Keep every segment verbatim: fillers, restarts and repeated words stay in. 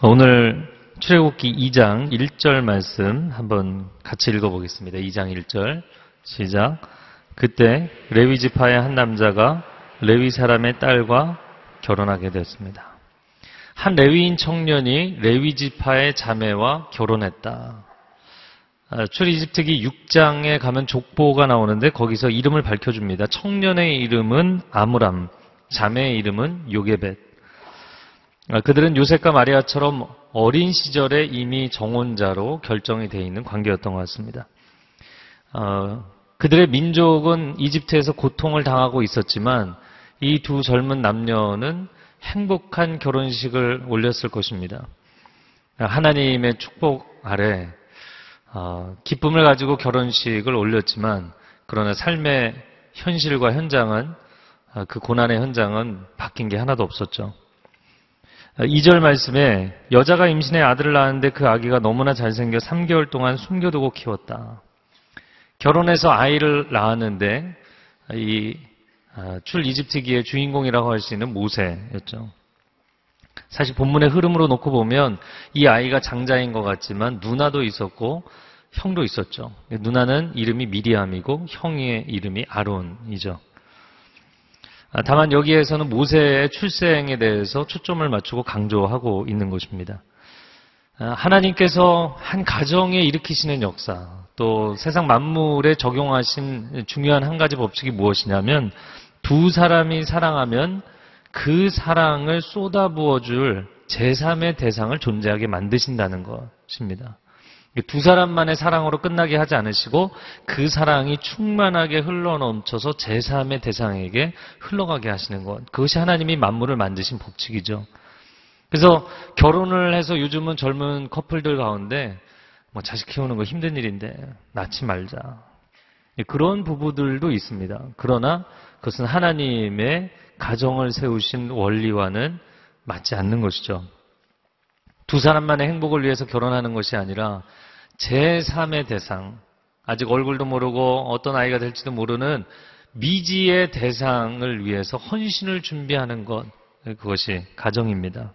오늘 출애굽기 이 장 일 절 말씀 한번 같이 읽어보겠습니다. 이 장 일 절 시작. 그때 레위 지파의 한 남자가 레위 사람의 딸과 결혼하게 되었습니다. 한 레위인 청년이 레위 지파의 자매와 결혼했다. 출애굽기 육 장에 가면 족보가 나오는데 거기서 이름을 밝혀줍니다. 청년의 이름은 아므람, 자매의 이름은 요게벳. 그들은 요셉과 마리아처럼 어린 시절에 이미 정혼자로 결정이 되어 있는 관계였던 것 같습니다. 어, 그들의 민족은 이집트에서 고통을 당하고 있었지만 이 두 젊은 남녀는 행복한 결혼식을 올렸을 것입니다. 하나님의 축복 아래 어, 기쁨을 가지고 결혼식을 올렸지만 그러나 삶의 현실과 현장은 어, 그 고난의 현장은 바뀐 게 하나도 없었죠. 이 절 말씀에 여자가 임신해 아들을 낳았는데 그 아기가 너무나 잘생겨 삼 개월 동안 숨겨두고 키웠다. 결혼해서 아이를 낳았는데 이 출이집트기의 주인공이라고 할 수 있는 모세였죠. 사실 본문의 흐름으로 놓고 보면 이 아이가 장자인 것 같지만 누나도 있었고 형도 있었죠. 누나는 이름이 미리암이고 형의 이름이 아론이죠. 다만 여기에서는 모세의 출생에 대해서 초점을 맞추고 강조하고 있는 것입니다. 하나님께서 한 가정에 일으키시는 역사, 또 세상 만물에 적용하신 중요한 한 가지 법칙이 무엇이냐면 두 사람이 사랑하면 그 사랑을 쏟아부어줄 제삼의 대상을 존재하게 만드신다는 것입니다. 두 사람만의 사랑으로 끝나게 하지 않으시고 그 사랑이 충만하게 흘러넘쳐서 제삼의 대상에게 흘러가게 하시는 것. 그것이 하나님이 만물을 만드신 법칙이죠. 그래서 결혼을 해서 요즘은 젊은 커플들 가운데 뭐 자식 키우는 거 힘든 일인데 낳지 말자. 그런 부부들도 있습니다. 그러나 그것은 하나님의 가정을 세우신 원리와는 맞지 않는 것이죠. 두 사람만의 행복을 위해서 결혼하는 것이 아니라 제삼의 대상, 아직 얼굴도 모르고 어떤 아이가 될지도 모르는 미지의 대상을 위해서 헌신을 준비하는 것, 그것이 가정입니다.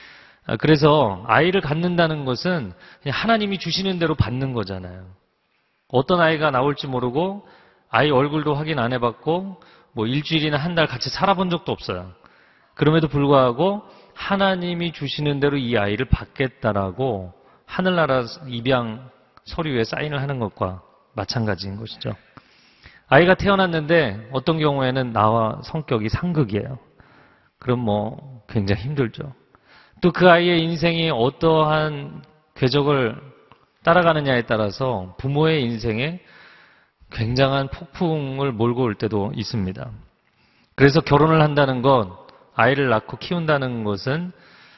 그래서 아이를 갖는다는 것은 그냥 하나님이 주시는 대로 받는 거잖아요. 어떤 아이가 나올지 모르고 아이 얼굴도 확인 안 해봤고 뭐 일주일이나 한 달 같이 살아본 적도 없어요. 그럼에도 불구하고 하나님이 주시는 대로 이 아이를 받겠다라고 하늘나라 입양 서류에 사인을 하는 것과 마찬가지인 것이죠. 아이가 태어났는데 어떤 경우에는 나와 성격이 상극이에요. 그럼 뭐 굉장히 힘들죠. 또 그 아이의 인생이 어떠한 궤적을 따라가느냐에 따라서 부모의 인생에 굉장한 폭풍을 몰고 올 때도 있습니다. 그래서 결혼을 한다는 것, 아이를 낳고 키운다는 것은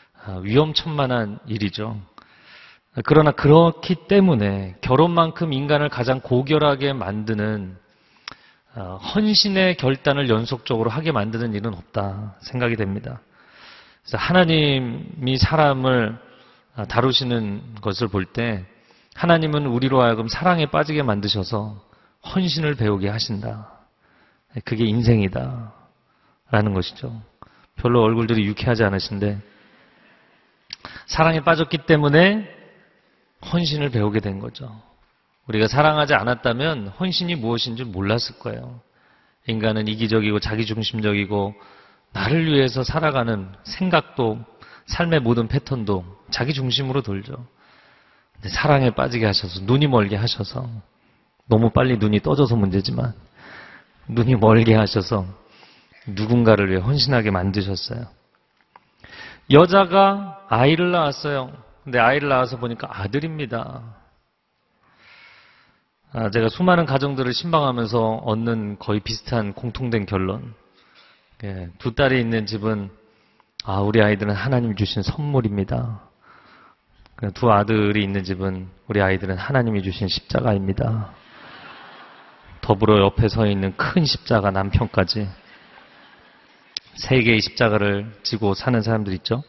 위험천만한 일이죠. 그러나 그렇기 때문에 결혼만큼 인간을 가장 고결하게 만드는 헌신의 결단을 연속적으로 하게 만드는 일은 없다 생각이 됩니다. 그래서 하나님이 사람을 다루시는 것을 볼 때 하나님은 우리로 하여금 사랑에 빠지게 만드셔서 헌신을 배우게 하신다. 그게 인생이다 라는 것이죠. 별로 얼굴들이 유쾌하지 않으신데 사랑에 빠졌기 때문에 헌신을 배우게 된 거죠. 우리가 사랑하지 않았다면 헌신이 무엇인지 몰랐을 거예요. 인간은 이기적이고 자기중심적이고 나를 위해서 살아가는 생각도 삶의 모든 패턴도 자기중심으로 돌죠. 근데 사랑에 빠지게 하셔서 눈이 멀게 하셔서 너무 빨리 눈이 떠져서 문제지만 눈이 멀게 하셔서 누군가를 위해 헌신하게 만드셨어요. 여자가 아이를 낳았어요. 근데 아이를 낳아서 보니까 아들입니다. 아, 제가 수많은 가정들을 신방하면서 얻는 거의 비슷한 공통된 결론. 예, 두 딸이 있는 집은 아, 우리 아이들은 하나님이 주신 선물입니다. 두 아들이 있는 집은 우리 아이들은 하나님이 주신 십자가입니다. 더불어 옆에 서 있는 큰 십자가 남편까지 세 개의 십자가를 지고 사는 사람들 있죠.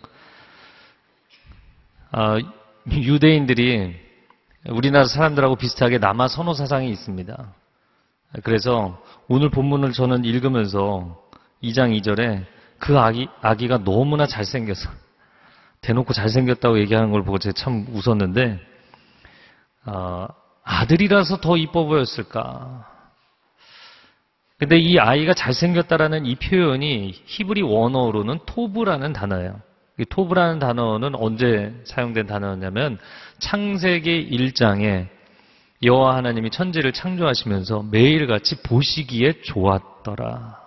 아, 유대인들이 우리나라 사람들하고 비슷하게 남아 선호 사상이 있습니다. 그래서 오늘 본문을 저는 읽으면서 이 장 이 절에 그 아기, 아기가 너무나 잘생겨서 대놓고 잘생겼다고 얘기하는 걸 보고 제가 참 웃었는데, 어, 아들이라서 더 이뻐 보였을까? 근데 이 아이가 잘생겼다라는 이 표현이 히브리 원어로는 토브라는 단어예요. 이 토브라는 단어는 언제 사용된 단어냐면 창세기 일 장에 여호와 하나님이 천지를 창조하시면서 매일같이 보시기에 좋았더라.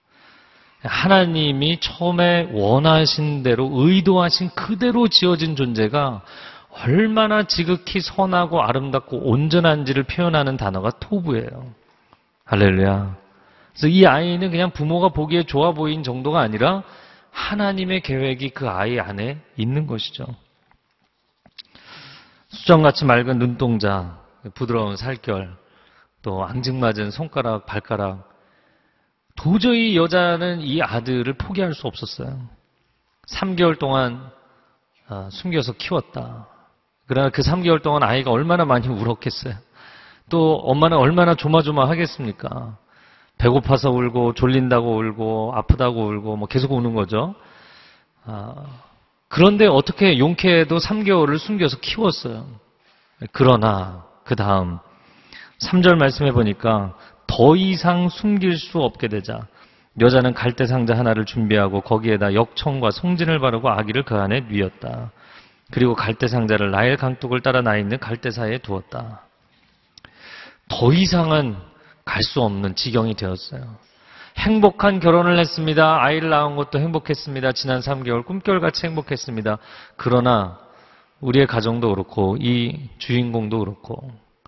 하나님이 처음에 원하신 대로 의도하신 그대로 지어진 존재가 얼마나 지극히 선하고 아름답고 온전한지를 표현하는 단어가 토브예요. 할렐루야. 그래서 이 아이는 그냥 부모가 보기에 좋아 보인 정도가 아니라 하나님의 계획이 그 아이 안에 있는 것이죠. 수정같이 맑은 눈동자, 부드러운 살결, 또 앙증맞은 손가락, 발가락. 도저히 여자는 이 아들을 포기할 수 없었어요. 삼 개월 동안 숨겨서 키웠다. 그러나 그 삼 개월 동안 아이가 얼마나 많이 울었겠어요. 또 엄마는 얼마나 조마조마하겠습니까? 배고파서 울고 졸린다고 울고 아프다고 울고 뭐 계속 우는 거죠. 아, 그런데 어떻게 용케도 삼 개월을 숨겨서 키웠어요. 그러나 그 다음 삼 절 말씀해 보니까 더 이상 숨길 수 없게 되자 여자는 갈대 상자 하나를 준비하고 거기에다 역청과 송진을 바르고 아기를 그 안에 뉘었다. 그리고 갈대 상자를 나일 강둑을 따라 나 있는 갈대사에 두었다. 더 이상은 갈 수 없는 지경이 되었어요. 행복한 결혼을 했습니다. 아이를 낳은 것도 행복했습니다. 지난 삼 개월 꿈결같이 행복했습니다. 그러나 우리의 가정도 그렇고 이 주인공도 그렇고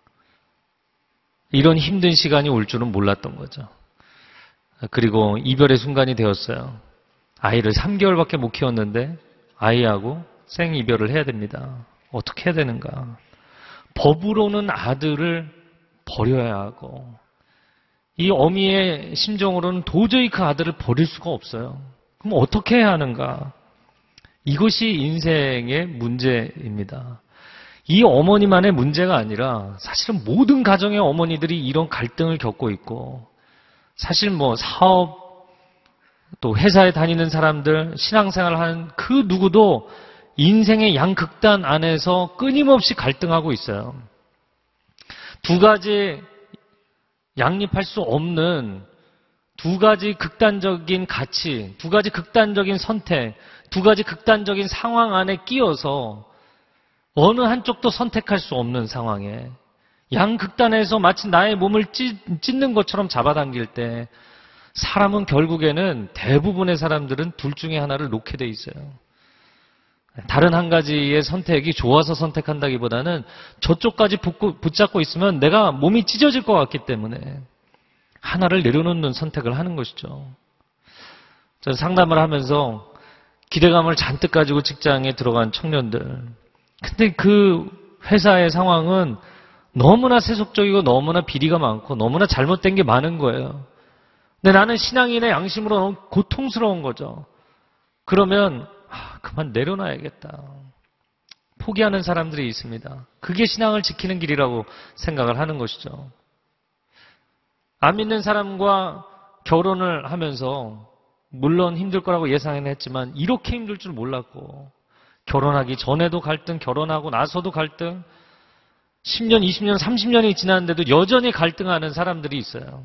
이런 힘든 시간이 올 줄은 몰랐던 거죠. 그리고 이별의 순간이 되었어요. 아이를 삼 개월밖에 못 키웠는데 아이하고 생이별을 해야 됩니다. 어떻게 해야 되는가? 법으로는 아들을 버려야 하고 이 어미의 심정으로는 도저히 그 아들을 버릴 수가 없어요. 그럼 어떻게 해야 하는가? 이것이 인생의 문제입니다. 이 어머니만의 문제가 아니라 사실은 모든 가정의 어머니들이 이런 갈등을 겪고 있고 사실 뭐 사업 또 회사에 다니는 사람들 신앙생활을 하는 그 누구도 인생의 양극단 안에서 끊임없이 갈등하고 있어요. 두 가지 양립할 수 없는 두 가지 극단적인 가치, 두 가지 극단적인 선택, 두 가지 극단적인 상황 안에 끼어서 어느 한쪽도 선택할 수 없는 상황에 양극단에서 마치 나의 몸을 찢, 찢는 것처럼 잡아당길 때 사람은 결국에는 대부분의 사람들은 둘 중에 하나를 놓게 돼 있어요. 다른 한 가지의 선택이 좋아서 선택한다기보다는 저쪽까지 붙고, 붙잡고 있으면 내가 몸이 찢어질 것 같기 때문에 하나를 내려놓는 선택을 하는 것이죠. 저는 상담을 하면서 기대감을 잔뜩 가지고 직장에 들어간 청년들. 근데 그 회사의 상황은 너무나 세속적이고 너무나 비리가 많고 너무나 잘못된 게 많은 거예요. 근데 나는 신앙인의 양심으로 너무 고통스러운 거죠. 그러면 아, 그만 내려놔야겠다. 포기하는 사람들이 있습니다. 그게 신앙을 지키는 길이라고 생각을 하는 것이죠. 안 믿는 사람과 결혼을 하면서 물론 힘들 거라고 예상은 했지만 이렇게 힘들 줄 몰랐고 결혼하기 전에도 갈등, 결혼하고 나서도 갈등, 십 년, 이십 년, 삼십 년이 지났는데도 여전히 갈등하는 사람들이 있어요.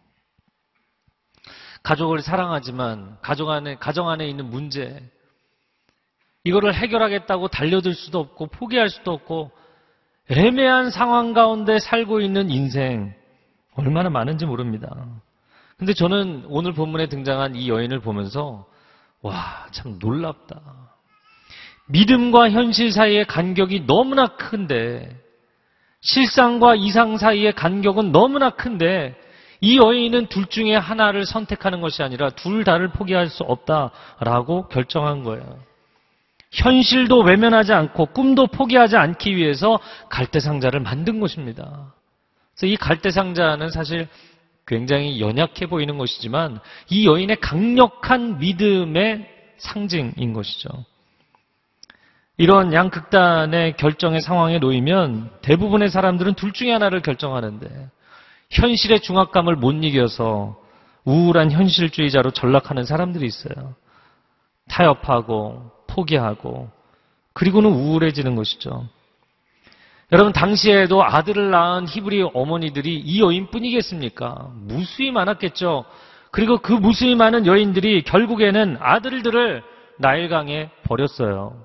가족을 사랑하지만 가정 안에, 가정 안에 있는 문제, 이거를 해결하겠다고 달려들 수도 없고 포기할 수도 없고 애매한 상황 가운데 살고 있는 인생 얼마나 많은지 모릅니다. 근데 저는 오늘 본문에 등장한 이 여인을 보면서 와, 참 놀랍다. 믿음과 현실 사이의 간격이 너무나 큰데 실상과 이상 사이의 간격은 너무나 큰데 이 여인은 둘 중에 하나를 선택하는 것이 아니라 둘 다를 포기할 수 없다라고 결정한 거예요. 현실도 외면하지 않고 꿈도 포기하지 않기 위해서 갈대상자를 만든 것입니다. 그래서 이 갈대상자는 사실 굉장히 연약해 보이는 것이지만 이 여인의 강력한 믿음의 상징인 것이죠. 이런 양극단의 결정의 상황에 놓이면 대부분의 사람들은 둘 중에 하나를 결정하는데 현실의 중압감을 못 이겨서 우울한 현실주의자로 전락하는 사람들이 있어요. 타협하고 포기하고 그리고는 우울해지는 것이죠. 여러분, 당시에도 아들을 낳은 히브리 어머니들이 이 여인뿐이겠습니까? 무수히 많았겠죠. 그리고 그 무수히 많은 여인들이 결국에는 아들들을 나일강에 버렸어요.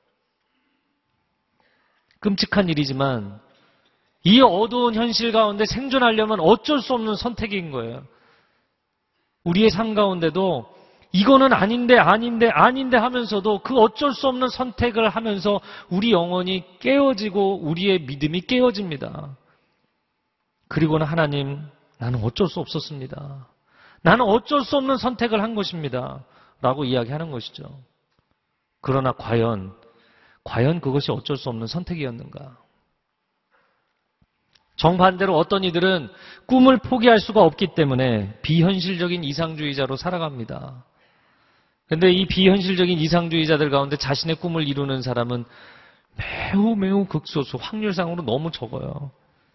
끔찍한 일이지만 이 어두운 현실 가운데 생존하려면 어쩔 수 없는 선택인 거예요. 우리의 삶 가운데도 이거는 아닌데 아닌데 아닌데 하면서도 그 어쩔 수 없는 선택을 하면서 우리 영혼이 깨어지고 우리의 믿음이 깨어집니다. 그리고는 하나님, 나는 어쩔 수 없었습니다. 나는 어쩔 수 없는 선택을 한 것입니다. 라고 이야기하는 것이죠. 그러나 과연, 과연 그것이 어쩔 수 없는 선택이었는가? 정반대로 어떤 이들은 꿈을 포기할 수가 없기 때문에 비현실적인 이상주의자로 살아갑니다. 그런데 이 비현실적인 이상주의자들 가운데 자신의 꿈을 이루는 사람은 매우 매우 극소수, 확률상으로 너무 적어요.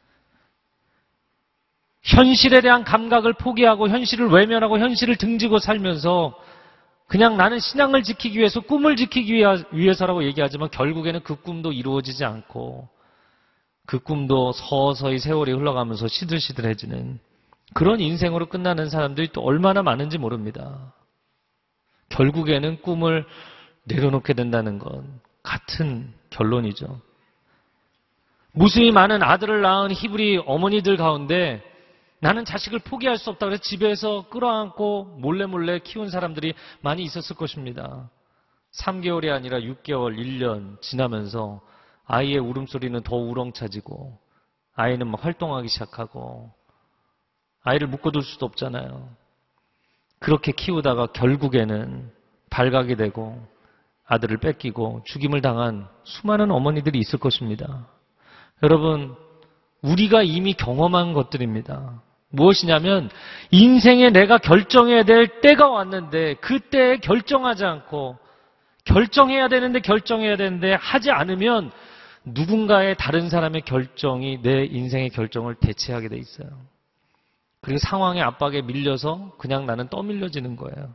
현실에 대한 감각을 포기하고 현실을 외면하고 현실을 등지고 살면서 그냥 나는 신앙을 지키기 위해서, 꿈을 지키기 위해서라고 얘기하지만 결국에는 그 꿈도 이루어지지 않고 그 꿈도 서서히 세월이 흘러가면서 시들시들해지는 그런 인생으로 끝나는 사람들이 또 얼마나 많은지 모릅니다. 결국에는 꿈을 내려놓게 된다는 건 같은 결론이죠. 무수히 많은 아들을 낳은 히브리 어머니들 가운데 나는 자식을 포기할 수 없다 그래서 집에서 끌어안고 몰래 몰래 키운 사람들이 많이 있었을 것입니다. 삼 개월이 아니라 육 개월, 일 년 지나면서 아이의 울음소리는 더 우렁차지고 아이는 막 활동하기 시작하고 아이를 묶어둘 수도 없잖아요. 그렇게 키우다가 결국에는 발각이 되고 아들을 뺏기고 죽임을 당한 수많은 어머니들이 있을 것입니다. 여러분, 우리가 이미 경험한 것들입니다. 무엇이냐면 인생에 내가 결정해야 될 때가 왔는데 그때에 결정하지 않고 결정해야 되는데 결정해야 되는데 하지 않으면 누군가의 다른 사람의 결정이 내 인생의 결정을 대체하게 돼 있어요. 그리고 상황의 압박에 밀려서 그냥 나는 떠밀려지는 거예요.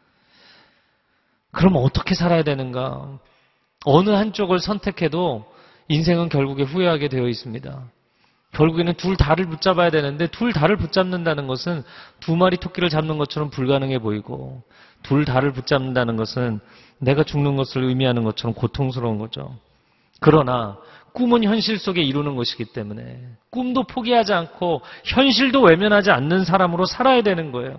그럼 어떻게 살아야 되는가? 어느 한쪽을 선택해도 인생은 결국에 후회하게 되어 있습니다. 결국에는 둘 다를 붙잡아야 되는데 둘 다를 붙잡는다는 것은 두 마리 토끼를 잡는 것처럼 불가능해 보이고 둘 다를 붙잡는다는 것은 내가 죽는 것을 의미하는 것처럼 고통스러운 거죠. 그러나 꿈은 현실 속에 이루는 것이기 때문에 꿈도 포기하지 않고 현실도 외면하지 않는 사람으로 살아야 되는 거예요.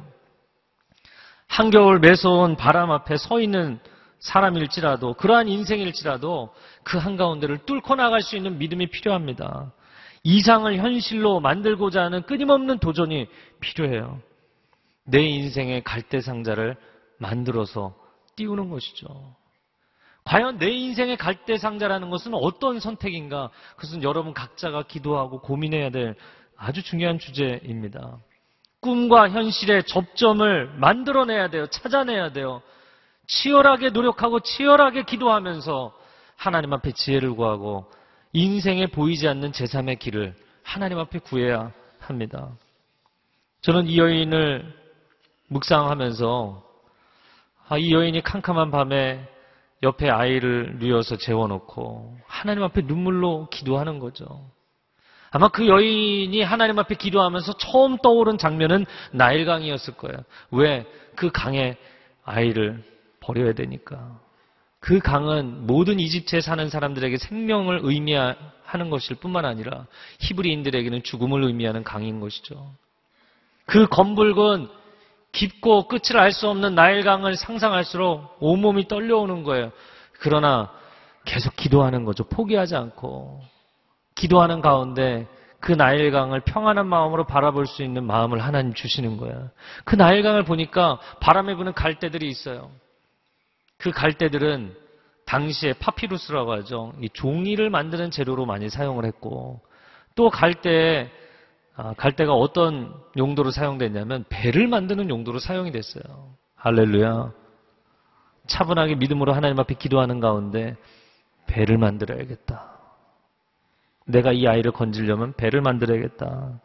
한겨울 매서운 바람 앞에 서 있는 사람일지라도 그러한 인생일지라도 그 한가운데를 뚫고 나갈 수 있는 믿음이 필요합니다. 이상을 현실로 만들고자 하는 끊임없는 도전이 필요해요. 내 인생의 갈대상자를 만들어서 띄우는 것이죠. 과연 내 인생의 갈대상자라는 것은 어떤 선택인가? 그것은 여러분 각자가 기도하고 고민해야 될 아주 중요한 주제입니다. 꿈과 현실의 접점을 만들어내야 돼요. 찾아내야 돼요. 치열하게 노력하고 치열하게 기도하면서 하나님 앞에 지혜를 구하고 인생에 보이지 않는 제삼의 길을 하나님 앞에 구해야 합니다. 저는 이 여인을 묵상하면서 아, 이 여인이 캄캄한 밤에 옆에 아이를 누워서 재워놓고 하나님 앞에 눈물로 기도하는 거죠. 아마 그 여인이 하나님 앞에 기도하면서 처음 떠오른 장면은 나일강이었을 거예요. 왜? 그 강에 아이를 버려야 되니까. 그 강은 모든 이집트에 사는 사람들에게 생명을 의미하는 것일 뿐만 아니라 히브리인들에게는 죽음을 의미하는 강인 것이죠. 그 검붉은 깊고 끝을 알 수 없는 나일강을 상상할수록 온몸이 떨려오는 거예요. 그러나 계속 기도하는 거죠. 포기하지 않고. 기도하는 가운데 그 나일강을 평안한 마음으로 바라볼 수 있는 마음을 하나님 주시는 거예요. 그 나일강을 보니까 바람에 부는 갈대들이 있어요. 그 갈대들은 당시에 파피루스라고 하죠. 이 종이를 만드는 재료로 많이 사용을 했고 또 갈대에 아, 갈대가 어떤 용도로 사용됐냐면 배를 만드는 용도로 사용이 됐어요. 할렐루야. 차분하게 믿음으로 하나님 앞에 기도하는 가운데 배를 만들어야겠다. 내가 이 아이를 건지려면 배를 만들어야겠다.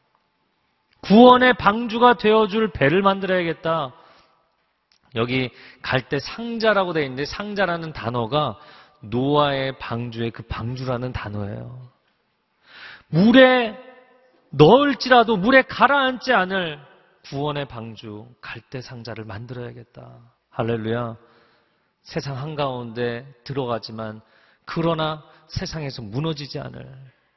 구원의 방주가 되어줄 배를 만들어야겠다. 여기 갈대 상자라고 되어 있는데 상자라는 단어가 노아의 방주의 그 방주라는 단어예요. 물에 넣을지라도 물에 가라앉지 않을 구원의 방주, 갈대 상자를 만들어야겠다. 할렐루야. 세상 한가운데 들어가지만 그러나 세상에서 무너지지 않을,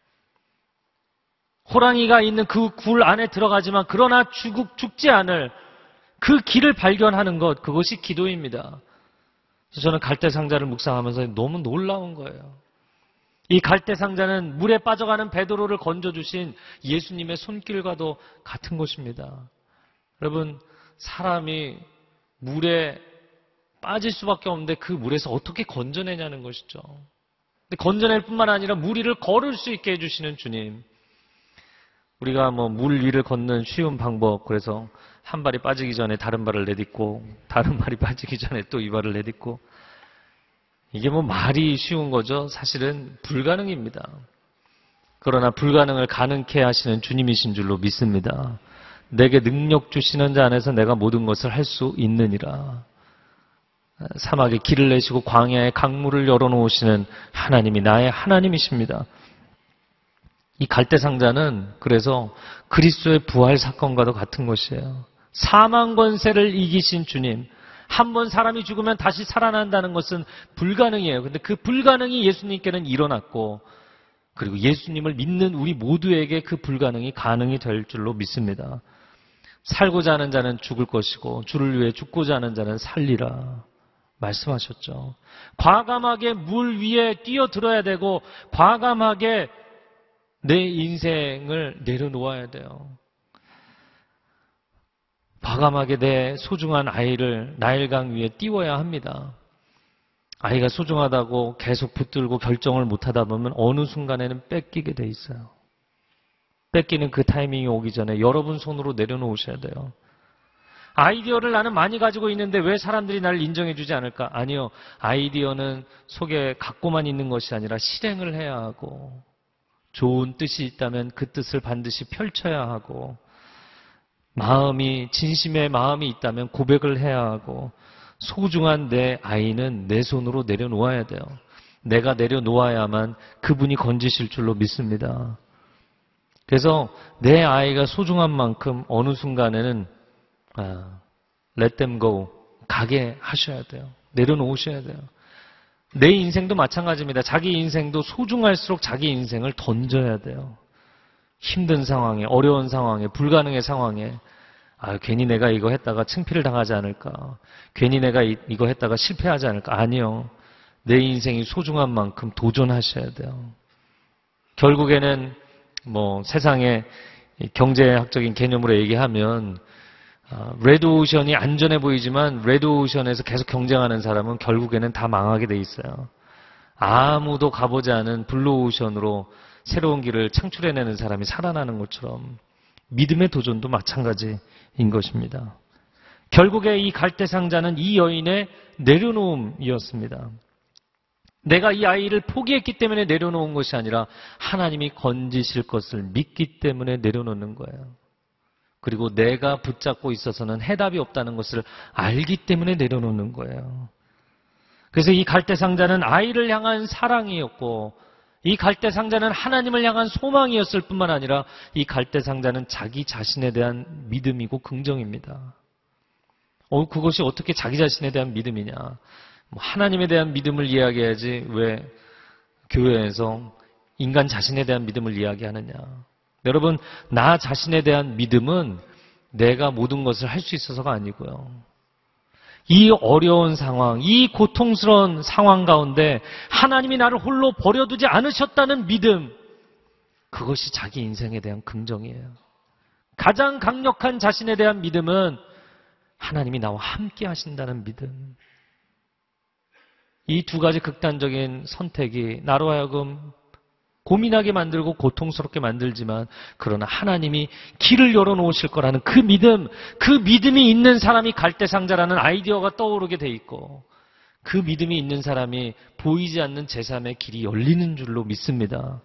호랑이가 있는 그 굴 안에 들어가지만 그러나 죽, 죽지 않을 그 길을 발견하는 것, 그것이 기도입니다. 그래서 저는 갈대 상자를 묵상하면서 너무 놀라운 거예요. 이 갈대 상자는 물에 빠져가는 베드로를 건져주신 예수님의 손길과도 같은 것입니다. 여러분, 사람이 물에 빠질 수밖에 없는데 그 물에서 어떻게 건져내냐는 것이죠. 근데 건져낼 뿐만 아니라 물 위를 걸을 수 있게 해주시는 주님. 우리가 뭐 물 위를 걷는 쉬운 방법, 그래서 한 발이 빠지기 전에 다른 발을 내딛고 다른 발이 빠지기 전에 또 이 발을 내딛고, 이게 뭐 말이 쉬운 거죠. 사실은 불가능입니다. 그러나 불가능을 가능케 하시는 주님이신 줄로 믿습니다. 내게 능력 주시는 자 안에서 내가 모든 것을 할 수 있느니라. 사막에 길을 내시고 광야에 강물을 열어놓으시는 하나님이 나의 하나님이십니다. 이 갈대 상자는 그래서 그리스도의 부활 사건과도 같은 것이에요. 사망 권세를 이기신 주님. 한 번 사람이 죽으면 다시 살아난다는 것은 불가능이에요. 근데 그 불가능이 예수님께는 일어났고, 그리고 예수님을 믿는 우리 모두에게 그 불가능이 가능이 될 줄로 믿습니다. 살고자 하는 자는 죽을 것이고 주를 위해 죽고자 하는 자는 살리라 말씀하셨죠. 과감하게 물 위에 뛰어들어야 되고 과감하게 내 인생을 내려놓아야 돼요. 과감하게 내 소중한 아이를 나일강 위에 띄워야 합니다. 아이가 소중하다고 계속 붙들고 결정을 못하다 보면 어느 순간에는 뺏기게 돼 있어요. 뺏기는 그 타이밍이 오기 전에 여러분 손으로 내려놓으셔야 돼요. 아이디어를 나는 많이 가지고 있는데 왜 사람들이 나를 인정해 주지 않을까? 아니요. 아이디어는 속에 갖고만 있는 것이 아니라 실행을 해야 하고, 좋은 뜻이 있다면 그 뜻을 반드시 펼쳐야 하고, 마음이, 진심의 마음이 있다면 고백을 해야 하고, 소중한 내 아이는 내 손으로 내려놓아야 돼요. 내가 내려놓아야만 그분이 건지실 줄로 믿습니다. 그래서 내 아이가 소중한 만큼 어느 순간에는 아, let them go, 가게 하셔야 돼요. 내려놓으셔야 돼요. 내 인생도 마찬가지입니다. 자기 인생도 소중할수록 자기 인생을 던져야 돼요. 힘든 상황에, 어려운 상황에, 불가능의 상황에, 아, 괜히 내가 이거 했다가 창피를 당하지 않을까? 괜히 내가 이, 이거 했다가 실패하지 않을까? 아니요. 내 인생이 소중한 만큼 도전하셔야 돼요. 결국에는 뭐 세상의 경제학적인 개념으로 얘기하면 아, 레드오션이 안전해 보이지만 레드오션에서 계속 경쟁하는 사람은 결국에는 다 망하게 돼 있어요. 아무도 가보지 않은 블루오션으로 새로운 길을 창출해내는 사람이 살아나는 것처럼 믿음의 도전도 마찬가지인 것입니다. 결국에 이 갈대상자는 이 여인의 내려놓음이었습니다. 내가 이 아이를 포기했기 때문에 내려놓은 것이 아니라 하나님이 건지실 것을 믿기 때문에 내려놓는 거예요. 그리고 내가 붙잡고 있어서는 해답이 없다는 것을 알기 때문에 내려놓는 거예요. 그래서 이 갈대상자는 아이를 향한 사랑이었고, 이 갈대상자는 하나님을 향한 소망이었을 뿐만 아니라 이 갈대상자는 자기 자신에 대한 믿음이고 긍정입니다. 어, 그것이 어떻게 자기 자신에 대한 믿음이냐? 뭐 하나님에 대한 믿음을 이야기해야지 왜 교회에서 인간 자신에 대한 믿음을 이야기하느냐? 여러분, 나 자신에 대한 믿음은 내가 모든 것을 할 수 있어서가 아니고요. 이 어려운 상황, 이 고통스러운 상황 가운데 하나님이 나를 홀로 버려두지 않으셨다는 믿음, 그것이 자기 인생에 대한 긍정이에요. 가장 강력한 자신에 대한 믿음은 하나님이 나와 함께 하신다는 믿음. 이 두 가지 극단적인 선택이 나로 하여금 고민하게 만들고 고통스럽게 만들지만, 그러나 하나님이 길을 열어놓으실 거라는 그 믿음, 그 믿음이 있는 사람이 갈대상자라는 아이디어가 떠오르게 돼 있고, 그 믿음이 있는 사람이 보이지 않는 제삼의 길이 열리는 줄로 믿습니다.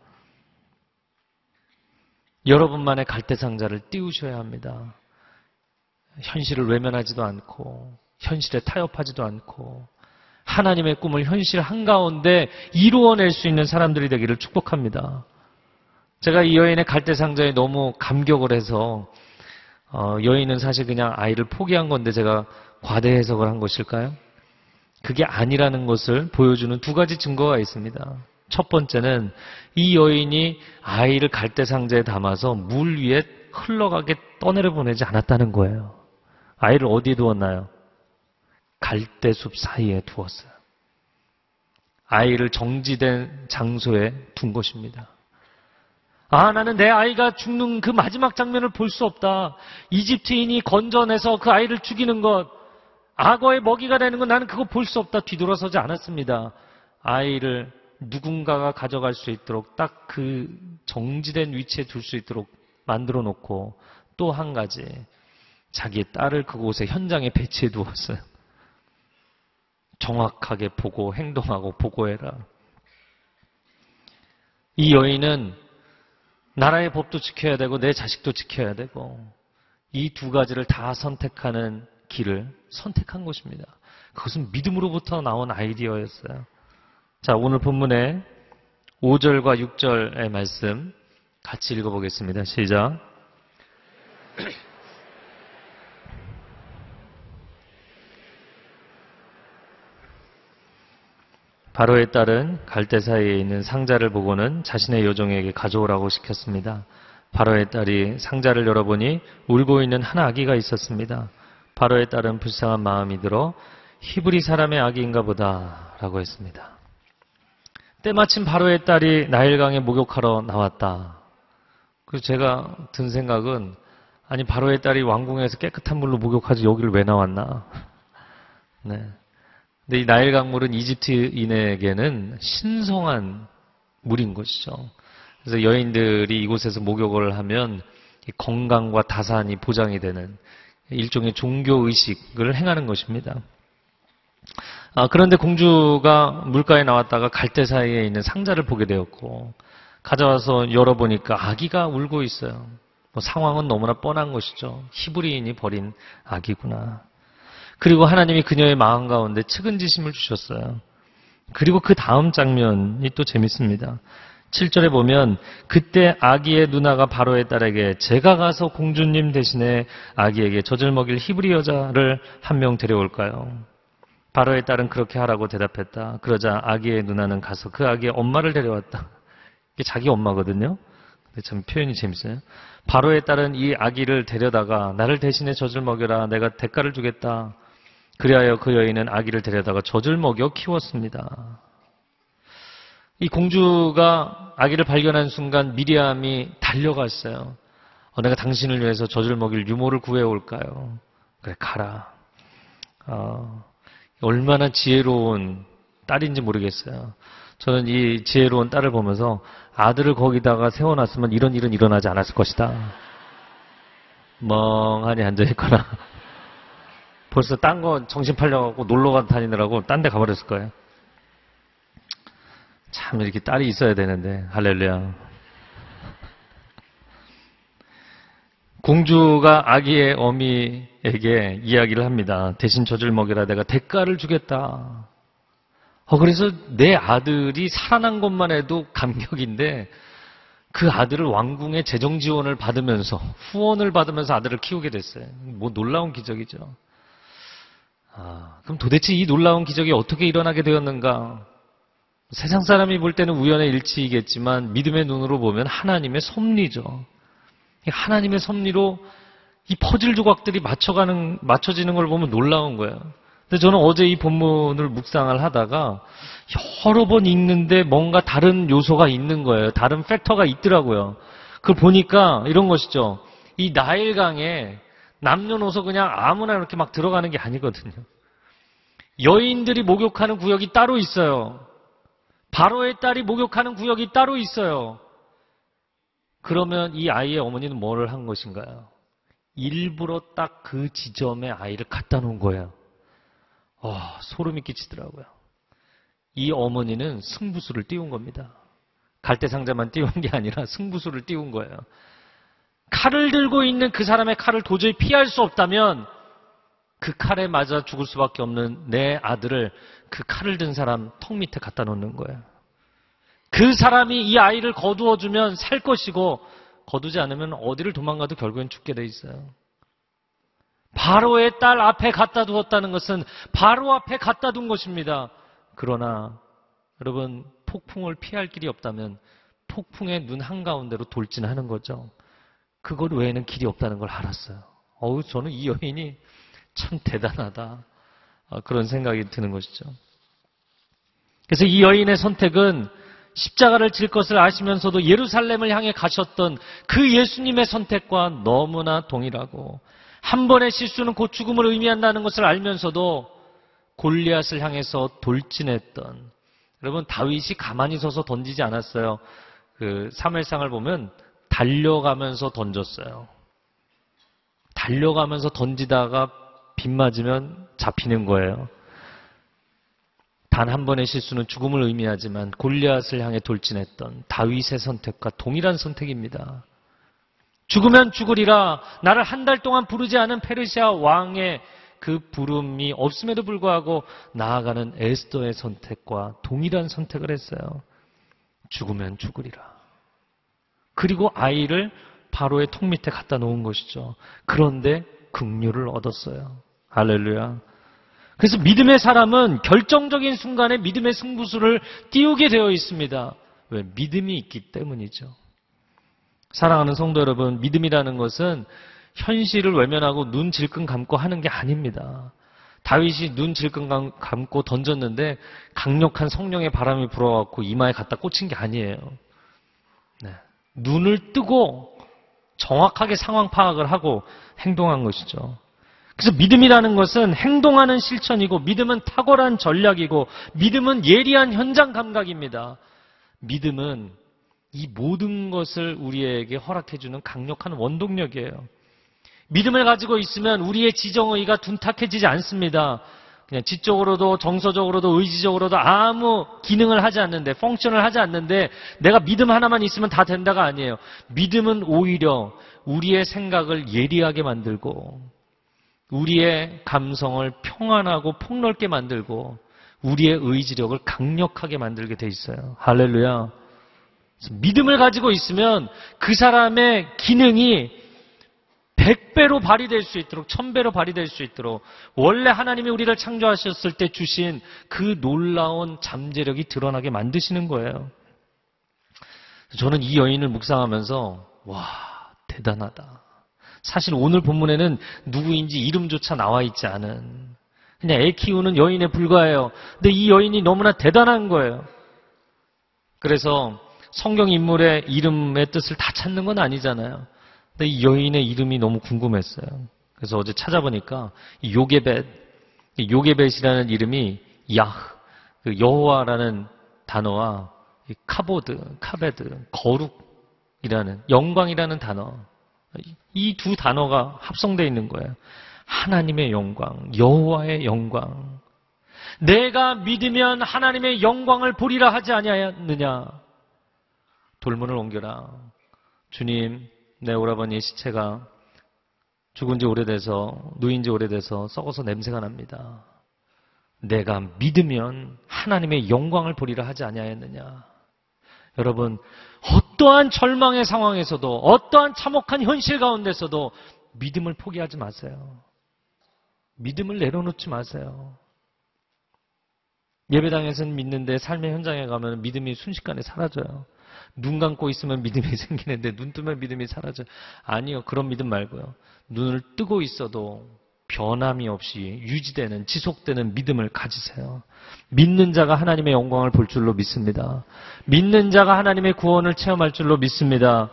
여러분만의 갈대상자를 띄우셔야 합니다. 현실을 외면하지도 않고 현실에 타협하지도 않고 하나님의 꿈을 현실 한가운데 이루어낼 수 있는 사람들이 되기를 축복합니다. 제가 이 여인의 갈대상자에 너무 감격을 해서 어, 여인은 사실 그냥 아이를 포기한 건데 제가 과대 해석을 한 것일까요? 그게 아니라는 것을 보여주는 두 가지 증거가 있습니다. 첫 번째는 이 여인이 아이를 갈대상자에 담아서 물 위에 흘러가게 떠내려 보내지 않았다는 거예요. 아이를 어디에 두었나요? 갈대숲 사이에 두었어요. 아이를 정지된 장소에 둔 것입니다. 아, 나는 내 아이가 죽는 그 마지막 장면을 볼 수 없다. 이집트인이 건져내서 그 아이를 죽이는 것, 악어의 먹이가 되는 건 나는 그거 볼 수 없다. 뒤돌아서지 않았습니다. 아이를 누군가가 가져갈 수 있도록 딱 그 정지된 위치에 둘 수 있도록 만들어 놓고 또 한 가지, 자기의 딸을 그곳에 현장에 배치해 두었어요. 정확하게 보고 행동하고 보고해라. 이 여인은 나라의 법도 지켜야 되고 내 자식도 지켜야 되고 이 두 가지를 다 선택하는 길을 선택한 것입니다. 그것은 믿음으로부터 나온 아이디어였어요. 자, 오늘 본문의 오 절과 육 절의 말씀 같이 읽어보겠습니다. 시작. 바로의 딸은 갈대 사이에 있는 상자를 보고는 자신의 여종에게 가져오라고 시켰습니다. 바로의 딸이 상자를 열어보니 울고 있는 한 아기가 있었습니다. 바로의 딸은 불쌍한 마음이 들어 히브리 사람의 아기인가 보다 라고 했습니다. 때마침 바로의 딸이 나일강에 목욕하러 나왔다. 그래서 제가 든 생각은, 아니 바로의 딸이 왕궁에서 깨끗한 물로 목욕하지 여기를 왜 나왔나. 네. 근데 이 나일강물은 이집트인에게는 신성한 물인 것이죠. 그래서 여인들이 이곳에서 목욕을 하면 건강과 다산이 보장이 되는 일종의 종교의식을 행하는 것입니다. 아, 그런데 공주가 물가에 나왔다가 갈대 사이에 있는 상자를 보게 되었고 가져와서 열어보니까 아기가 울고 있어요. 뭐 상황은 너무나 뻔한 것이죠. 히브리인이 버린 아기구나. 그리고 하나님이 그녀의 마음 가운데 측은지심을 주셨어요. 그리고 그 다음 장면이 또 재밌습니다. 칠 절에 보면 그때 아기의 누나가 바로의 딸에게 제가 가서 공주님 대신에 아기에게 젖을 먹일 히브리 여자를 한 명 데려올까요? 바로의 딸은 그렇게 하라고 대답했다. 그러자 아기의 누나는 가서 그 아기의 엄마를 데려왔다. 이게 자기 엄마거든요. 근데 참 표현이 재밌어요. 바로의 딸은 이 아기를 데려다가 나를 대신에 젖을 먹여라. 내가 대가를 주겠다. 그리하여 그 여인은 아기를 데려다가 젖을 먹여 키웠습니다. 이 공주가 아기를 발견한 순간 미리암이 달려갔어요. 어, 내가 당신을 위해서 젖을 먹일 유모를 구해올까요? 그래, 가라. 어, 얼마나 지혜로운 딸인지 모르겠어요. 저는 이 지혜로운 딸을 보면서 아들을 거기다가 세워놨으면 이런 일은 일어나지 않았을 것이다. 멍하니 앉아있거나 벌써 딴 거 정신 팔려갖고 놀러가 다니느라고 딴 데 가버렸을 거예요. 참 이렇게 딸이 있어야 되는데. 할렐루야. 공주가 아기의 어미에게 이야기를 합니다. 대신 젖을 먹이라. 내가 대가를 주겠다. 어, 그래서 내 아들이 살아난 것만 해도 감격인데 그 아들을 왕궁의 재정 지원을 받으면서 후원을 받으면서 아들을 키우게 됐어요. 뭐 놀라운 기적이죠. 아, 그럼 도대체 이 놀라운 기적이 어떻게 일어나게 되었는가? 세상 사람이 볼 때는 우연의 일치이겠지만 믿음의 눈으로 보면 하나님의 섭리죠. 하나님의 섭리로 이 퍼즐 조각들이 맞춰가는, 맞춰지는 걸 보면 놀라운 거예요. 근데 저는 어제 이 본문을 묵상을 하다가 여러 번 읽는데 뭔가 다른 요소가 있는 거예요. 다른 팩터가 있더라고요. 그걸 보니까 이런 것이죠. 이 나일강에 남녀노소 그냥 아무나 이렇게 막 들어가는 게 아니거든요. 여인들이 목욕하는 구역이 따로 있어요. 바로의 딸이 목욕하는 구역이 따로 있어요. 그러면 이 아이의 어머니는 뭐를 한 것인가요? 일부러 딱 그 지점에 아이를 갖다 놓은 거예요. 와, 소름이 끼치더라고요. 이 어머니는 승부수를 띄운 겁니다. 갈대상자만 띄운 게 아니라 승부수를 띄운 거예요. 칼을 들고 있는 그 사람의 칼을 도저히 피할 수 없다면 그 칼에 맞아 죽을 수밖에 없는 내 아들을 그 칼을 든 사람 턱 밑에 갖다 놓는 거예요. 그 사람이 이 아이를 거두어주면 살 것이고 거두지 않으면 어디를 도망가도 결국엔 죽게 돼 있어요. 바로의 딸 앞에 갖다 두었다는 것은 바로 앞에 갖다 둔 것입니다. 그러나 여러분, 폭풍을 피할 길이 없다면 폭풍의 눈 한가운데로 돌진하는 거죠. 그것 외에는 길이 없다는 걸 알았어요. 어우, 저는 이 여인이 참 대단하다, 그런 생각이 드는 것이죠. 그래서 이 여인의 선택은 십자가를 질 것을 아시면서도 예루살렘을 향해 가셨던 그 예수님의 선택과 너무나 동일하고, 한 번의 실수는 곧 죽음을 의미한다는 것을 알면서도 골리앗을 향해서 돌진했던, 여러분, 다윗이 가만히 서서 던지지 않았어요. 그 사무엘상을 보면 달려가면서 던졌어요. 달려가면서 던지다가 빗 맞으면 잡히는 거예요. 단 한 번의 실수는 죽음을 의미하지만 골리앗을 향해 돌진했던 다윗의 선택과 동일한 선택입니다. 죽으면 죽으리라, 나를 한 달 동안 부르지 않은 페르시아 왕의 그 부름이 없음에도 불구하고 나아가는 에스더의 선택과 동일한 선택을 했어요. 죽으면 죽으리라. 그리고 아이를 바로의 통 밑에 갖다 놓은 것이죠. 그런데 긍휼을 얻었어요. 할렐루야. 그래서 믿음의 사람은 결정적인 순간에 믿음의 승부수를 띄우게 되어 있습니다. 왜? 믿음이 있기 때문이죠. 사랑하는 성도 여러분, 믿음이라는 것은 현실을 외면하고 눈 질끈 감고 하는 게 아닙니다. 다윗이 눈 질끈 감고 던졌는데 강력한 성령의 바람이 불어왔고 이마에 갖다 꽂힌 게 아니에요. 네. 눈을 뜨고 정확하게 상황 파악을 하고 행동한 것이죠. 그래서 믿음이라는 것은 행동하는 실천이고, 믿음은 탁월한 전략이고, 믿음은 예리한 현장 감각입니다. 믿음은 이 모든 것을 우리에게 허락해주는 강력한 원동력이에요. 믿음을 가지고 있으면 우리의 지정의가 둔탁해지지 않습니다. 그냥 지적으로도 정서적으로도 의지적으로도 아무 기능을 하지 않는데, 펑션을 하지 않는데 내가 믿음 하나만 있으면 다 된다가 아니에요. 믿음은 오히려 우리의 생각을 예리하게 만들고, 우리의 감성을 평안하고 폭넓게 만들고, 우리의 의지력을 강력하게 만들게 돼 있어요. 할렐루야. 믿음을 가지고 있으면 그 사람의 기능이 백 배로 발휘될 수 있도록, 천 배로 발휘될 수 있도록 원래 하나님이 우리를 창조하셨을 때 주신 그 놀라운 잠재력이 드러나게 만드시는 거예요. 저는 이 여인을 묵상하면서 와, 대단하다. 사실 오늘 본문에는 누구인지 이름조차 나와 있지 않은, 그냥 애 키우는 여인에 불과해요. 근데 이 여인이 너무나 대단한 거예요. 그래서 성경 인물의 이름의 뜻을 다 찾는 건 아니잖아요. 근데 이 여인의 이름이 너무 궁금했어요. 그래서 어제 찾아보니까 이 요게벳, 이 요게벳이라는 이름이 야흐, 그 여호와라는 단어와 이 카보드, 카베드, 거룩이라는, 영광이라는 단어, 이 두 단어가 합성되어 있는 거예요. 하나님의 영광, 여호와의 영광. 내가 믿으면 하나님의 영광을 보리라 하지 아니하였느냐. 돌문을 옮겨라. 주님, 내 오라버니의 시체가 죽은 지 오래돼서, 누인 지 오래돼서 썩어서 냄새가 납니다. 내가 믿으면 하나님의 영광을 보리라 하지 아니하였느냐. 여러분, 어떠한 절망의 상황에서도, 어떠한 참혹한 현실 가운데서도 믿음을 포기하지 마세요. 믿음을 내려놓지 마세요. 예배당에서는 믿는데 삶의 현장에 가면 믿음이 순식간에 사라져요. 눈 감고 있으면 믿음이 생기는데 눈 뜨면 믿음이 사라져요. 아니요, 그런 믿음 말고요. 눈을 뜨고 있어도 변함이 없이 유지되는, 지속되는 믿음을 가지세요. 믿는 자가 하나님의 영광을 볼 줄로 믿습니다. 믿는 자가 하나님의 구원을 체험할 줄로 믿습니다.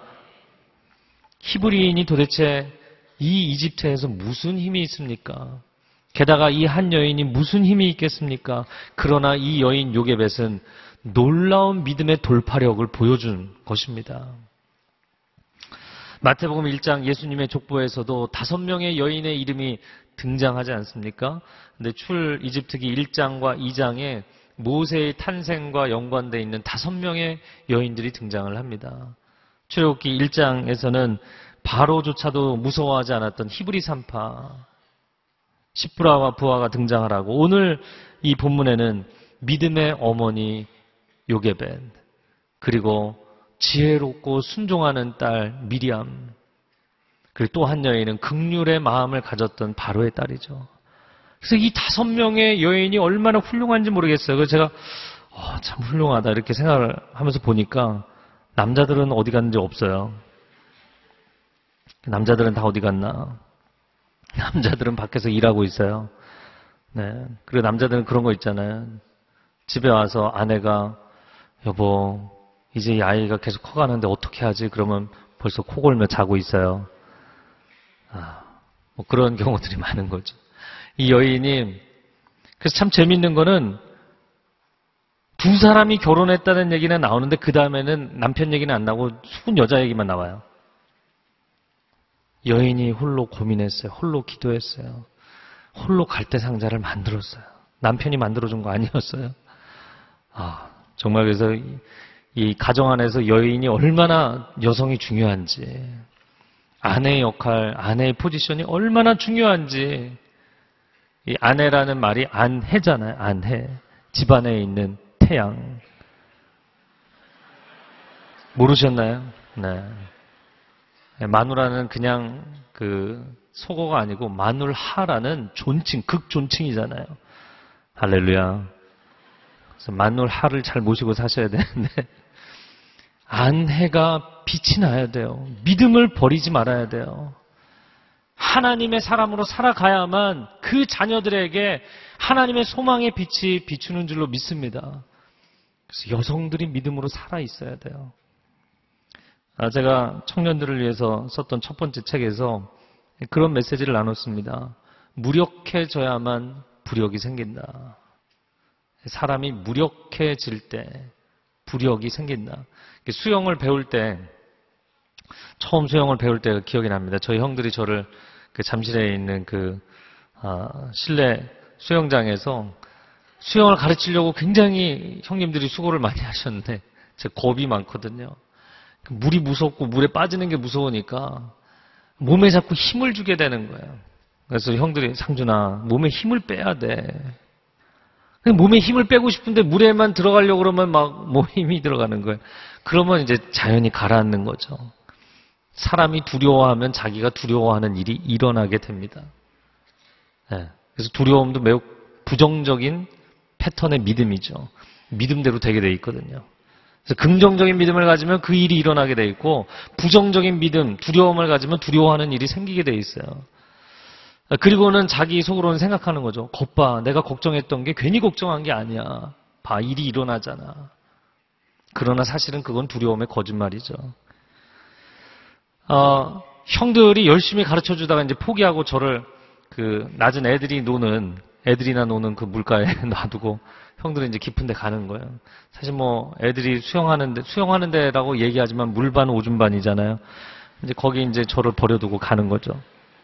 히브리인이 도대체 이 이집트에서 무슨 힘이 있습니까? 게다가 이 한 여인이 무슨 힘이 있겠습니까? 그러나 이 여인 요게벳은 놀라운 믿음의 돌파력을 보여준 것입니다. 마태복음 일 장 예수님의 족보에서도 다섯 명의 여인의 이름이 등장하지 않습니까? 근데 출 이집트기 일 장과 이 장에 모세의 탄생과 연관되어 있는 다섯 명의 여인들이 등장을 합니다. 출애굽기 일 장에서는 바로조차도 무서워하지 않았던 히브리 산파, 십부라와 부하가 등장하라고. 오늘 이 본문에는 믿음의 어머니 요게벳, 그리고 지혜롭고 순종하는 딸 미리암, 그리고 또 한 여인은 긍휼의 마음을 가졌던 바로의 딸이죠. 그래서 이 다섯 명의 여인이 얼마나 훌륭한지 모르겠어요. 그래서 제가 어, 참 훌륭하다 이렇게 생각을 하면서 보니까 남자들은 어디 갔는지 없어요. 남자들은 다 어디 갔나? 남자들은 밖에서 일하고 있어요. 네. 그리고 남자들은 그런 거 있잖아요. 집에 와서 아내가 여보 이제 이 아이가 계속 커가는데 어떻게 하지? 그러면 벌써 코 골며 자고 있어요. 아, 뭐 그런 경우들이 많은 거죠. 이 여인이, 그래서 참 재밌는 거는 두 사람이 결혼했다는 얘기는 나오는데 그 다음에는 남편 얘기는 안 나오고 수군 여자 얘기만 나와요. 여인이 홀로 고민했어요. 홀로 기도했어요. 홀로 갈대상자를 만들었어요. 남편이 만들어준 거 아니었어요. 아, 정말 그래서 이, 이 가정 안에서 여인이 얼마나 여성이 중요한지, 아내의 역할, 아내의 포지션이 얼마나 중요한지. 이 아내라는 말이 안해잖아요. 안해. 집안에 있는 태양. 모르셨나요? 네. 마누라는 그냥 그 속어가 아니고 마눌하라는 존칭, 극존칭이잖아요. 할렐루야. 그래서 마눌하를 잘 모시고 사셔야 되는데 안해가 빛이 나야 돼요. 믿음을 버리지 말아야 돼요. 하나님의 사람으로 살아가야만 그 자녀들에게 하나님의 소망의 빛이 비추는 줄로 믿습니다. 그래서 여성들이 믿음으로 살아 있어야 돼요. 제가 청년들을 위해서 썼던 첫 번째 책에서 그런 메시지를 나눴습니다. 무력해져야만 부력이 생긴다. 사람이 무력해질 때 부력이 생긴다. 수영을 배울 때, 처음 수영을 배울 때가 기억이 납니다. 저희 형들이 저를 그 잠실에 있는 그 아, 실내 수영장에서 수영을 가르치려고 굉장히 형님들이 수고를 많이 하셨는데 제가 겁이 많거든요. 물이 무섭고 물에 빠지는 게 무서우니까 몸에 자꾸 힘을 주게 되는 거예요. 그래서 형들이 상준아 몸에 힘을 빼야 돼. 몸에 힘을 빼고 싶은데 물에만 들어가려고 그러면 막 몸에 힘이 들어가는 거예요. 그러면 이제 자연히 가라앉는 거죠. 사람이 두려워하면 자기가 두려워하는 일이 일어나게 됩니다. 네. 그래서 두려움도 매우 부정적인 패턴의 믿음이죠. 믿음대로 되게 돼 있거든요. 그래서 긍정적인 믿음을 가지면 그 일이 일어나게 돼 있고 부정적인 믿음, 두려움을 가지면 두려워하는 일이 생기게 돼 있어요. 그리고는 자기 속으로는 생각하는 거죠. 겉봐, 내가 걱정했던 게 괜히 걱정한 게 아니야. 봐, 일이 일어나잖아. 그러나 사실은 그건 두려움의 거짓말이죠. 어, 형들이 열심히 가르쳐 주다가 이제 포기하고 저를 그 낮은 애들이 노는, 애들이나 노는 그 물가에 놔두고 형들은 이제 깊은 데 가는 거예요. 사실 뭐 애들이 수영하는데, 수영하는 데라고 얘기하지만 물반 오줌반이잖아요. 이제 거기 이제 저를 버려두고 가는 거죠.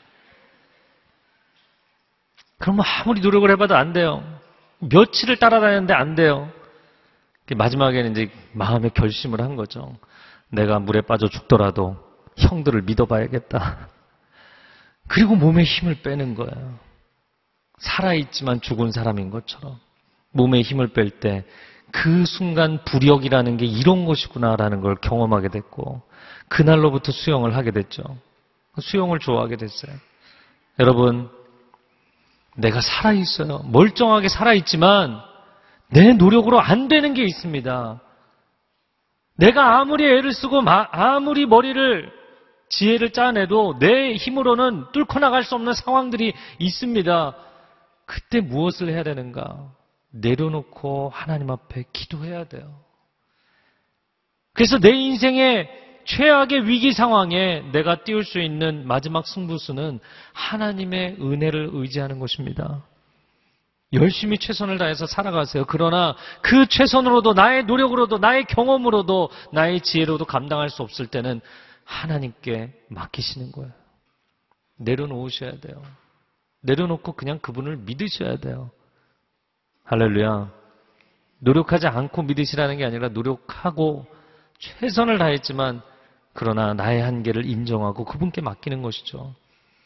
그러면 아무리 노력을 해봐도 안 돼요. 며칠을 따라다녔는데 안 돼요. 마지막에는 이제 마음의 결심을 한 거죠. 내가 물에 빠져 죽더라도 형들을 믿어봐야겠다. 그리고 몸에 힘을 빼는 거예요. 살아있지만 죽은 사람인 것처럼. 몸에 힘을 뺄 때 그 순간 부력이라는 게 이런 것이구나라는 걸 경험하게 됐고 그날로부터 수영을 하게 됐죠. 수영을 좋아하게 됐어요. 여러분, 내가 살아있어요. 멀쩡하게 살아있지만 내 노력으로 안 되는 게 있습니다. 내가 아무리 애를 쓰고 아무리 머리를 지혜를 짜내도 내 힘으로는 뚫고 나갈 수 없는 상황들이 있습니다. 그때 무엇을 해야 되는가? 내려놓고 하나님 앞에 기도해야 돼요. 그래서 내 인생의 최악의 위기 상황에 내가 띄울 수 있는 마지막 승부수는 하나님의 은혜를 의지하는 것입니다. 열심히 최선을 다해서 살아가세요. 그러나 그 최선으로도 나의 노력으로도 나의 경험으로도 나의 지혜로도 감당할 수 없을 때는 하나님께 맡기시는 거예요. 내려놓으셔야 돼요. 내려놓고 그냥 그분을 믿으셔야 돼요. 할렐루야. 노력하지 않고 믿으시라는 게 아니라 노력하고 최선을 다했지만 그러나 나의 한계를 인정하고 그분께 맡기는 것이죠.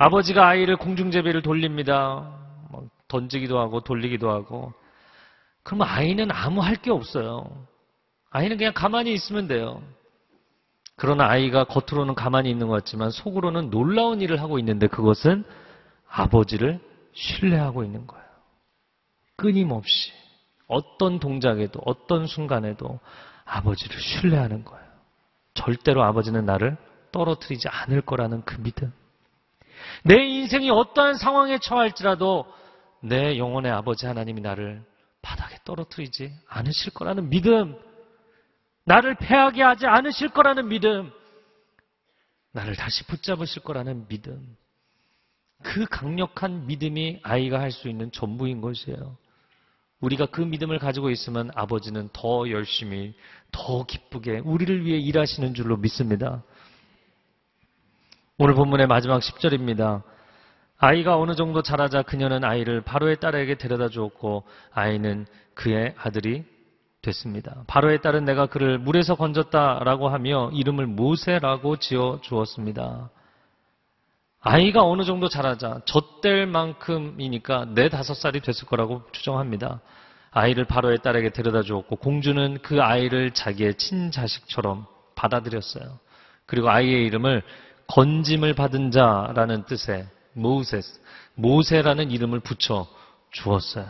아버지가 아이를 공중제비를 돌립니다. 던지기도 하고 돌리기도 하고. 그러면 아이는 아무 할 게 없어요. 아이는 그냥 가만히 있으면 돼요. 그러나 아이가 겉으로는 가만히 있는 것 같지만 속으로는 놀라운 일을 하고 있는데 그것은 아버지를 신뢰하고 있는 거예요. 끊임없이 어떤 동작에도 어떤 순간에도 아버지를 신뢰하는 거예요. 절대로 아버지는 나를 떨어뜨리지 않을 거라는 그 믿음. 내 인생이 어떠한 상황에 처할지라도 내 영혼의 아버지 하나님이 나를 바닥에 떨어뜨리지 않으실 거라는 믿음. 나를 패하게 하지 않으실 거라는 믿음. 나를 다시 붙잡으실 거라는 믿음. 그 강력한 믿음이 아이가 할 수 있는 전부인 것이에요. 우리가 그 믿음을 가지고 있으면 아버지는 더 열심히, 더 기쁘게 우리를 위해 일하시는 줄로 믿습니다. 오늘 본문의 마지막 십 절입니다. 아이가 어느 정도 자라자 그녀는 아이를 바로의 딸에게 데려다 주었고 아이는 그의 아들이 됐습니다. 바로의 딸은 내가 그를 물에서 건졌다라고 하며 이름을 모세라고 지어 주었습니다. 아이가 어느 정도 자라자 젖될 만큼이니까 네 다섯 살이 됐을 거라고 추정합니다. 아이를 바로의 딸에게 데려다 주었고 공주는 그 아이를 자기의 친자식처럼 받아들였어요. 그리고 아이의 이름을 건짐을 받은 자라는 뜻의 모세스, 모세라는 이름을 붙여 주었어요.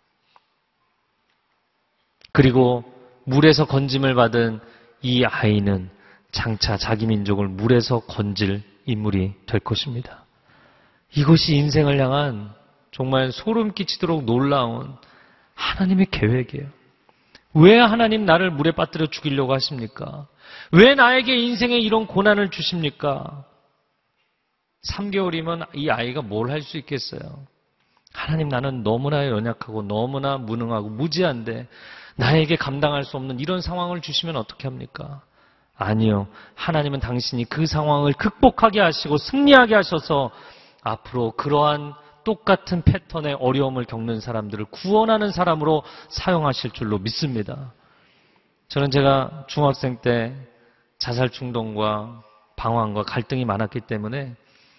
그리고 물에서 건짐을 받은 이 아이는 장차 자기 민족을 물에서 건질 인물이 될 것입니다. 이것이 인생을 향한 정말 소름 끼치도록 놀라운 하나님의 계획이에요. 왜 하나님 나를 물에 빠뜨려 죽이려고 하십니까? 왜 나에게 인생에 이런 고난을 주십니까? 삼 개월이면 이 아이가 뭘 할 수 있겠어요? 하나님, 나는 너무나 연약하고 너무나 무능하고 무지한데 나에게 감당할 수 없는 이런 상황을 주시면 어떻게 합니까? 아니요. 하나님은 당신이 그 상황을 극복하게 하시고 승리하게 하셔서 앞으로 그러한 똑같은 패턴의 어려움을 겪는 사람들을 구원하는 사람으로 사용하실 줄로 믿습니다. 저는 제가 중학생 때 자살 충동과 방황과 갈등이 많았기 때문에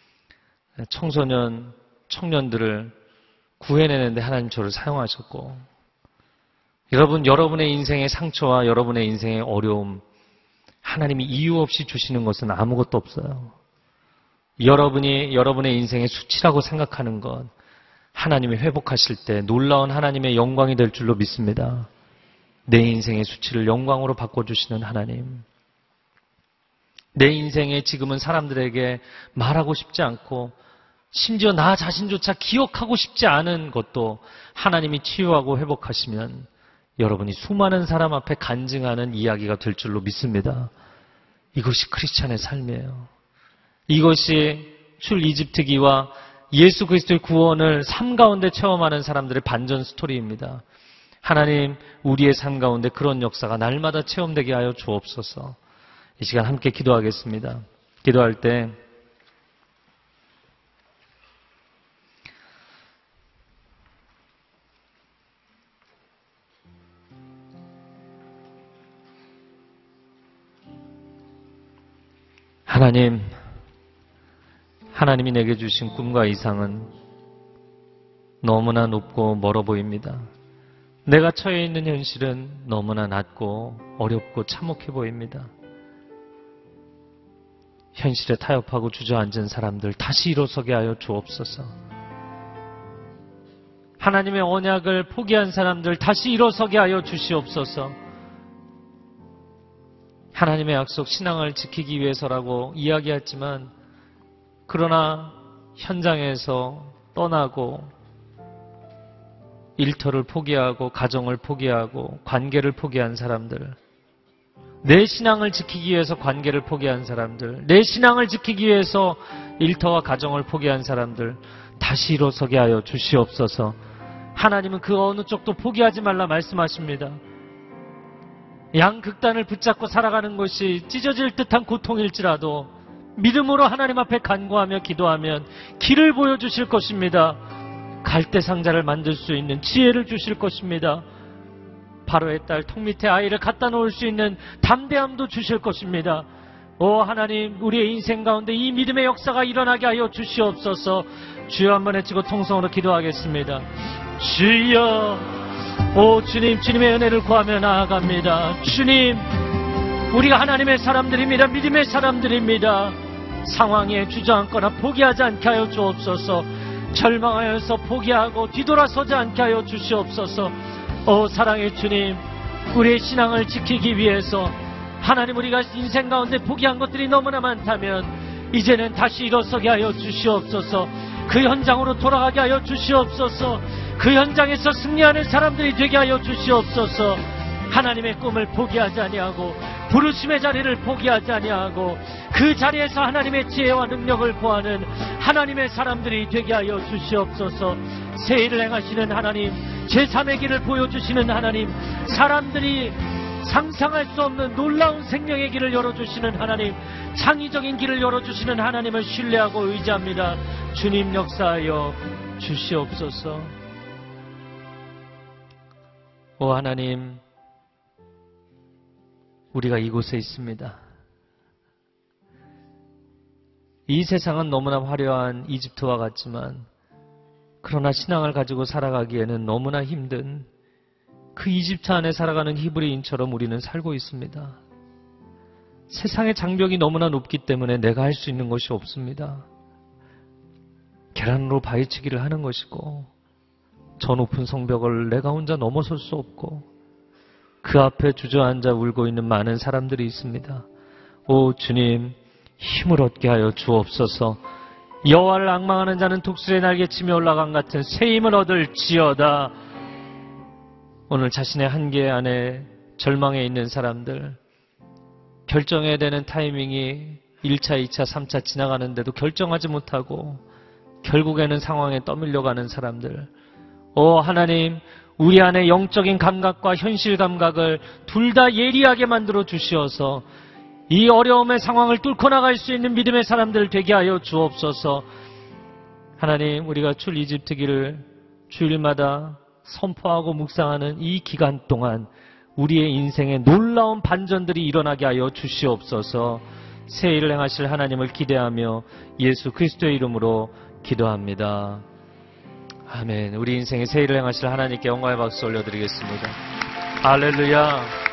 청소년, 청년들을 구해내는데 하나님 저를 사용하셨고, 여러분, 여러분의 인생의 상처와 여러분의 인생의 어려움, 하나님이 이유 없이 주시는 것은 아무것도 없어요. 여러분이 여러분의 인생의 수치라고 생각하는 것, 하나님이 회복하실 때 놀라운 하나님의 영광이 될 줄로 믿습니다. 내 인생의 수치를 영광으로 바꿔주시는 하나님. 내 인생에 지금은 사람들에게 말하고 싶지 않고 심지어 나 자신조차 기억하고 싶지 않은 것도 하나님이 치유하고 회복하시면 여러분이 수많은 사람 앞에 간증하는 이야기가 될 줄로 믿습니다. 이것이 크리스찬의 삶이에요. 이것이 출 이집트기와 예수 그리스도의 구원을 삶 가운데 체험하는 사람들의 반전 스토리입니다. 하나님, 우리의 삶 가운데 그런 역사가 날마다 체험되게 하여 주옵소서. 이 시간 함께 기도하겠습니다. 기도할 때 하나님, 하나님이 내게 주신 꿈과 이상은 너무나 높고 멀어 보입니다. 내가 처해 있는 현실은 너무나 낮고 어렵고 참혹해 보입니다. 현실에 타협하고 주저앉은 사람들 다시 일어서게 하여 주옵소서. 하나님의 언약을 포기한 사람들 다시 일어서게 하여 주시옵소서. 하나님의 약속 신앙을 지키기 위해서라고 이야기했지만 그러나 현장에서 떠나고 일터를 포기하고 가정을 포기하고 관계를 포기한 사람들, 내 신앙을 지키기 위해서 관계를 포기한 사람들, 내 신앙을 지키기 위해서 일터와 가정을 포기한 사람들 다시 일어서게 하여 주시옵소서. 하나님은 그 어느 쪽도 포기하지 말라 말씀하십니다. 양극단을 붙잡고 살아가는 것이 찢어질 듯한 고통일지라도 믿음으로 하나님 앞에 간구하며 기도하면 길을 보여주실 것입니다. 갈대 상자를 만들 수 있는 지혜를 주실 것입니다. 바로의 딸 통 밑에 아이를 갖다 놓을 수 있는 담대함도 주실 것입니다. 오 하나님, 우리의 인생 가운데 이 믿음의 역사가 일어나게 하여 주시옵소서. 주여 한번 외치고 통성으로 기도하겠습니다. 주여, 오 주님, 주님의 은혜를 구하며 나아갑니다. 주님, 우리가 하나님의 사람들입니다. 믿음의 사람들입니다. 상황에 주저앉거나 포기하지 않게 하여 주옵소서. 절망하여서 포기하고 뒤돌아서지 않게 하여 주시옵소서. 오 사랑의 주님, 우리의 신앙을 지키기 위해서 하나님, 우리가 인생 가운데 포기한 것들이 너무나 많다면 이제는 다시 일어서게 하여 주시옵소서. 그 현장으로 돌아가게 하여 주시옵소서. 그 현장에서 승리하는 사람들이 되게 하여 주시옵소서. 하나님의 꿈을 포기하지 아니하고 부르심의 자리를 포기하지 아니하고 그 자리에서 하나님의 지혜와 능력을 구하는 하나님의 사람들이 되게 하여 주시옵소서. 새 일을 행하시는 하나님, 제삼의 길을 보여주시는 하나님, 사람들이 상상할 수 없는 놀라운 생명의 길을 열어주시는 하나님, 창의적인 길을 열어주시는 하나님을 신뢰하고 의지합니다. 주님 역사하여 주시옵소서. 오 하나님, 우리가 이곳에 있습니다. 이 세상은 너무나 화려한 이집트와 같지만 그러나 신앙을 가지고 살아가기에는 너무나 힘든 그 이집트 안에 살아가는 히브리인처럼 우리는 살고 있습니다. 세상의 장벽이 너무나 높기 때문에 내가 할 수 있는 것이 없습니다. 계란으로 바위치기를 하는 것이고 저 높은 성벽을 내가 혼자 넘어설 수 없고 그 앞에 주저앉아 울고 있는 많은 사람들이 있습니다. 오 주님, 힘을 얻게 하여 주옵소서. 여호와를 앙망하는 자는 독수리의 날개치며 올라간 같은 새 힘을 얻을지어다. 오늘 자신의 한계 안에 절망해 있는 사람들, 결정해야 되는 타이밍이 일 차, 이 차, 삼 차 지나가는데도 결정하지 못하고 결국에는 상황에 떠밀려가는 사람들, 오 하나님, 우리 안에 영적인 감각과 현실 감각을 둘 다 예리하게 만들어 주시어서 이 어려움의 상황을 뚫고 나갈 수 있는 믿음의 사람들 되게 하여 주옵소서. 하나님, 우리가 출 이집트 길을 주일마다 선포하고 묵상하는 이 기간 동안 우리의 인생에 놀라운 반전들이 일어나게 하여 주시옵소서. 새 일을 행하실 하나님을 기대하며 예수 그리스도의 이름으로 기도합니다. 아멘. 우리 인생에 새 일을 행하실 하나님께 영광의 박수 올려드리겠습니다. 할렐루야.